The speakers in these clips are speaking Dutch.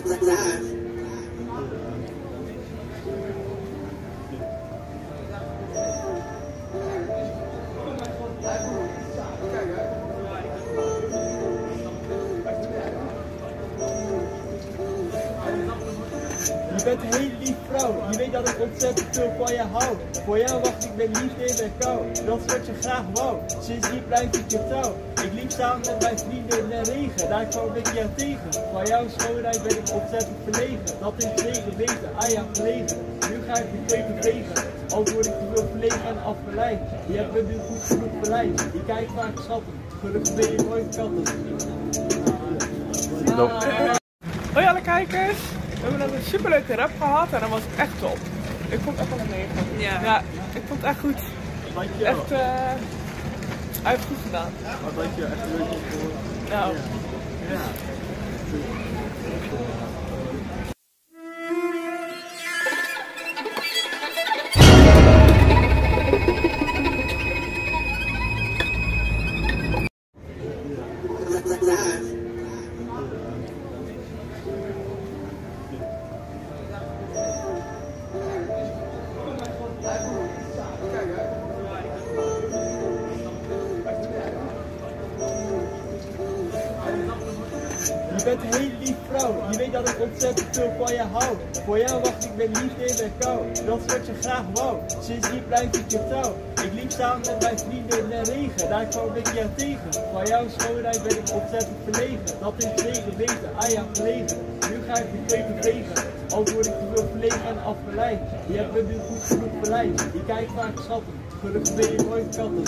Je bent een hele lief vrouw, je weet dat ik ontzettend veel van je hou. Voor jou wacht ik met liefde in de kou, dat is wat je graag wou. Sindsdien blijf ik je trouw. Ik liep samen met mijn vrienden in de regen, daar kwam ik je tegen. Van jouw schoonheid ben ik ontzettend verlegen, dat is zeker weten, ja verlegen. Nu ga ik je tegen tegen, al word ik te veel verlegen en afgeleid. Je hebt me nu goed genoeg verleid, je kijkt vaak schatten, gelukkig ben je nooit katten. Hoi alle kijkers! We hebben een superleuke rap gehad en dat was echt top. Ik vond het echt wel een 9. Ja, ik vond het echt goed. Echt, hij heeft goed gedaan. Wat had je echt leuk gehoord? Nou. Ja. Je bent een hele lief vrouw, je weet dat ik ontzettend veel van je hou. Voor jou wacht ik met liefde in de kou, dat is wat je graag wou. Sindsdien blijf ik je trouw. Ik liep samen met mijn vrienden in de regen, daar kwam ik je tegen. Van jouw schoonheid ben ik ontzettend verlegen, dat is zeker weten, ja verlegen. Nu ga ik je tegen tegen, al word ik te veel verlegen en afgeleid. Je hebt me nu goed genoeg verleid, je kijkt vaak schatten, gelukkig ben je nooit katten.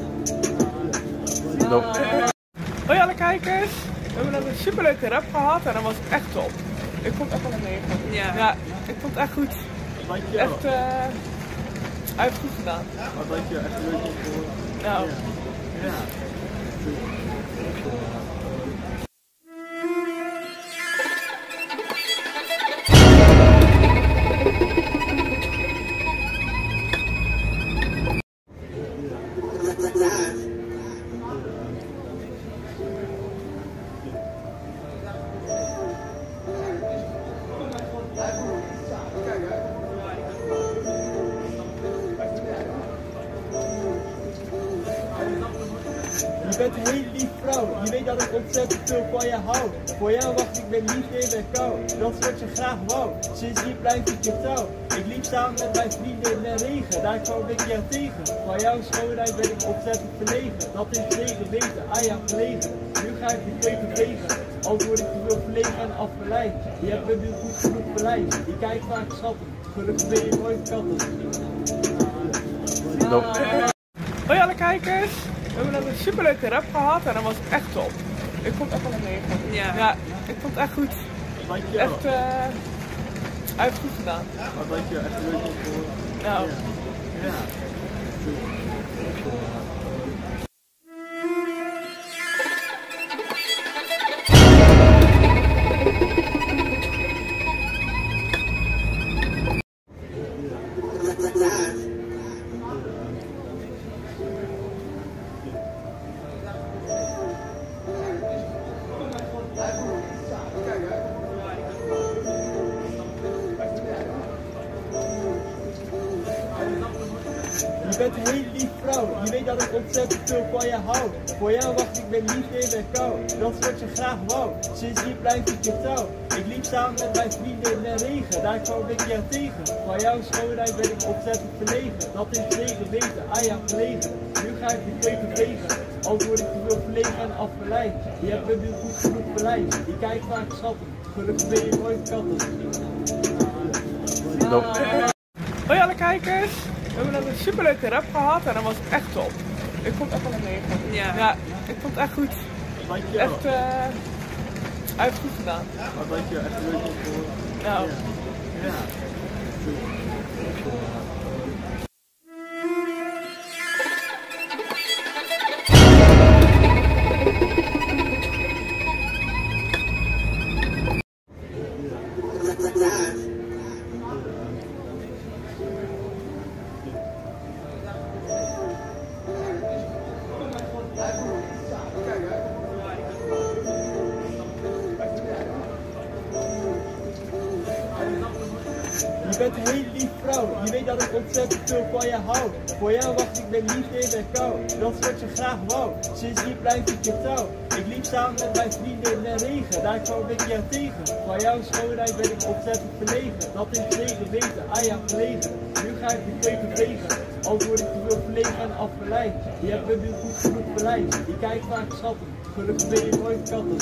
Hoi alle kijkers! We hebben een superleuke rap gehad en dat was echt top. Ik vond het echt wel een 9. Ja, ik vond het echt goed. Echt, hij heeft goed gedaan. Wat had je echt leuk gehoord? Nou. Ja. Je bent een hele lief vrouw, je weet dat ik ontzettend veel van je hou. Voor jou wacht ik met liefde in de kou, dat is wat je graag wou. Sindsdien blijf ik je trouw. Ik liep samen met mijn vrienden in de regen, daar kwam ik je tegen. Van jouw schoonheid ben ik ontzettend verlegen, dat is zeker weten, ja verlegen. Nu ga ik je tegen tegen, al word ik te veel verlegen en afgeleid. Je hebt me nu goed genoeg verleid, je kijkt vaak schatten, gelukkig ben je nooit katten. Hoi alle kijkers! We hebben een superleuke rap gehad en dat was echt top. Ik vond het echt wel een 9. Ja, ik vond het echt goed. Echt, hij heeft goed gedaan. Wat had je echt leuk gehoord? Nou. Ja. Je bent een hele lief vrouw, je weet dat ik ontzettend veel van je hou. Voor jou wacht ik met liefde in de kou, dat is wat je graag wou. Sindsdien blijf ik je trouw. Ik liep samen met mijn vrienden in de regen, daar kwam ik je tegen. Van jouw schoonheid ben ik ontzettend verlegen, dat is zeker weten, ja verlegen. Nu ga ik je tegen tegen, al word ik te veel verlegen en afgeleid. Je hebt me nu goed genoeg verleid, je kijkt vaak schatten, gelukkig ben je nooit katten. Hoi alle kijkers! We hebben een superleuke rap gehad en dat was echt top. Ik vond het echt wel een 9. Ja, ik vond het echt goed. Echt, hij heeft goed gedaan. Wat had je echt leuk gehoord? Nou. Ja. Je bent een hele lief vrouw, je weet dat ik ontzettend veel van je hou. Voor jou wacht ik met liefde in de kou, dat is wat je graag wou. Sindsdien blijf ik je trouw. Ik liep samen met mijn vrienden in de regen, daar kwam ik je tegen. Van jouw schoonheid ben ik ontzettend verlegen, dat is zeker weten, ja verlegen. Nu ga ik de keuken vegen, al word ik te veel verlegen en afgeleid. Je hebt me nu goed genoeg beleid, je kijkt vaak schatten, gelukkig ben je nooit katten.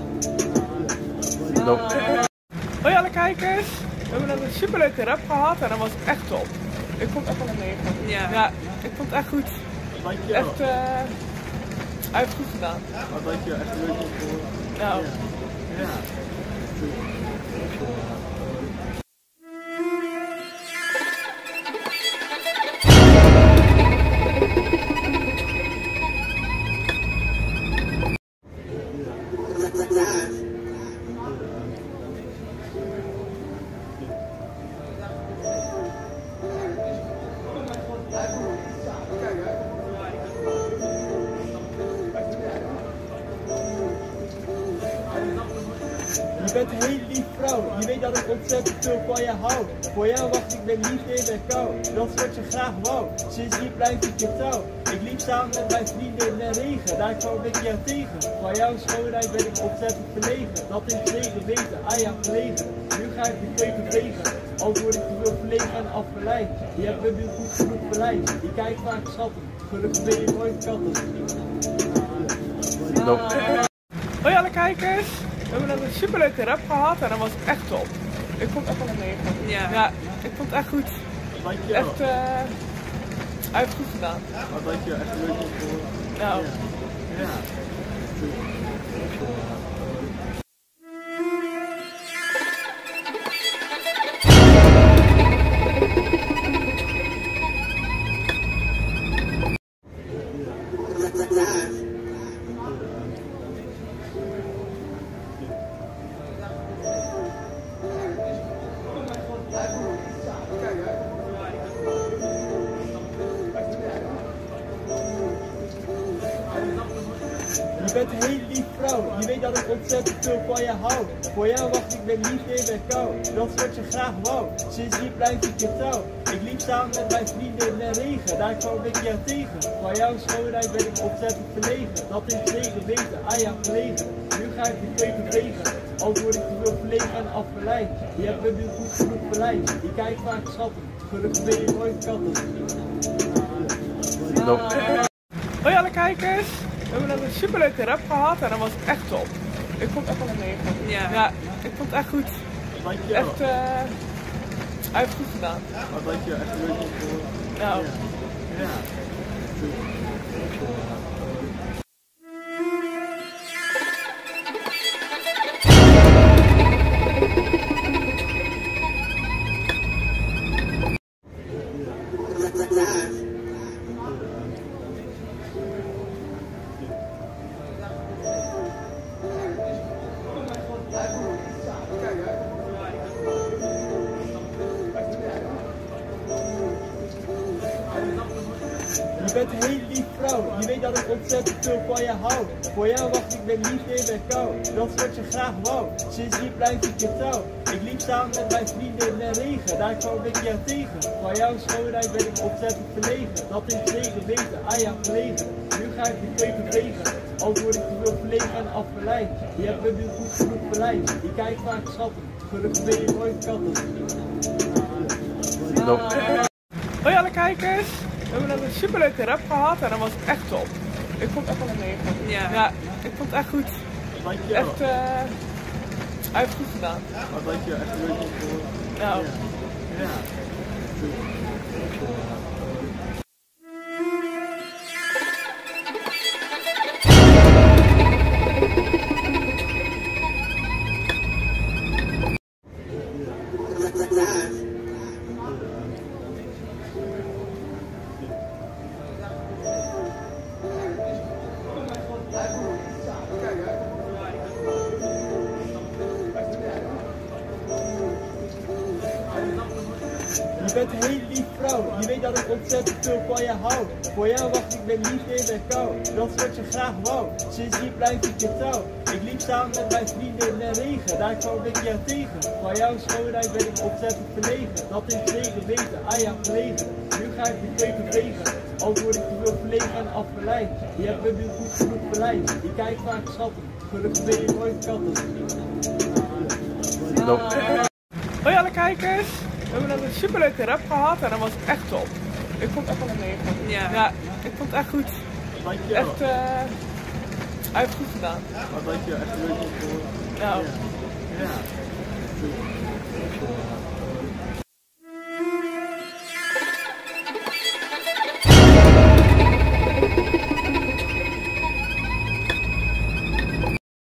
Hoi alle kijkers, we hebben net een superleuke rap gehad en dat was echt top. Ik vond het echt wel een 9. Ja, ik vond het echt goed. Dankjewel. Echt, hij heeft goed gedaan. Dankjewel, echt leuk om te horen. Ja. Ja. Je bent een hele lief vrouw, je weet dat ik ontzettend veel van je hou. Voor jou wacht ik met liefde in de kou, dat is wat je graag wou. Sindsdien blijf ik je trouw. Ik liep samen met mijn vrienden in de regen, daar kwam ik je tegen. Van jouw schoonheid ben ik ontzettend verlegen, dat is zeker weten, ja verlegen. Nu ga ik de keuken vegen, al word ik te veel verlegen en afgeleid. Je hebt me nu goed genoeg beleid, je kijkt vaak schatten, gelukkig ben je nooit katten. Hoi alle kijkers, we hebben net een superleuke rap gehad en dat was echt top. Ik vond het echt wel een 9. Ja, ik vond het echt goed. Dankjewel. Echt, hij heeft goed gedaan. Dankjewel, echt leuk om te horen. Ja. Ja. Je bent een hele lief vrouw, je weet dat ik ontzettend veel van je hou. Voor jou wacht ik met liefde in de kou, dat is wat je graag wou. Sindsdien blijf ik je trouw. Ik liep samen met mijn vrienden in de regen, daar kwam ik je tegen. Van jouw schoonheid ben ik ontzettend verlegen, dat is zeker weten, ja verlegen. Nu ga ik de keuken vegen, al word ik te veel verlegen en afgeleid. Je hebt me nu goed genoeg beleid, je kijkt vaak schatten, gelukkig ben je nooit katten. Hoi alle kijkers, we hebben net een superleuke rap gehad en dat was echt top. Ik vond het echt wel een 9. Ja, ik vond het echt goed. Dankjewel. Echt, hij heeft goed gedaan. Dankjewel, echt leuk om te horen. Ja. Ja. Je bent een hele lief vrouw, je weet dat ik ontzettend veel van je hou. Voor jou wacht ik met liefde in de kou, dat is wat je graag wou. Sindsdien blijf ik je trouw. Ik liep samen met mijn vrienden in de regen, daar kwam ik je tegen. Van jouw schoonheid ben ik ontzettend verlegen, dat is zeker weten, ja verlegen. Nu ga ik de keuken vegen, al word ik te veel verlegen en afgeleid. Je hebt me nu goed genoeg beleid, je kijkt vaak schatten, gelukkig ben je nooit katten. Hoi alle kijkers, we hebben net een superleuke rap gehad en dat was echt top. Ik vond het echt wel een 9. Ja, ik vond het echt goed. Dankjewel. Echt, hij heeft goed gedaan. Dankjewel, echt leuk om te horen. Ja. Ja. Je Je bent een hele lieve vrouw. Je weet dat ik ontzettend veel van je hou. Voor jou wacht ik met liefde in de kou. Dat is wat je graag wou. Sindsdien blijf ik je trouw. Ik liep samen met mijn vrienden in de regen. Daar kwam ik je tegen. Van jouw schoonheid ben ik ontzettend verlegen. Dat is zeker weten. Ah ja, verlegen. Nu ga ik de keuken vegen. Al word ik te veel verlegen en afgeleid. Je hebt me nu goed genoeg beleid. Je kijkt vaak schattig. Gelukkig ben je nooit katten. Hoi alle kijkers, we hebben net een superleuke rap gehad en dat was echt top. Ik vond het echt wel een 9. Ja, ik vond het echt goed. Dankjewel. Echt, hij heeft het goed gedaan. Dankjewel, echt leuk om te horen. Ja. Ja.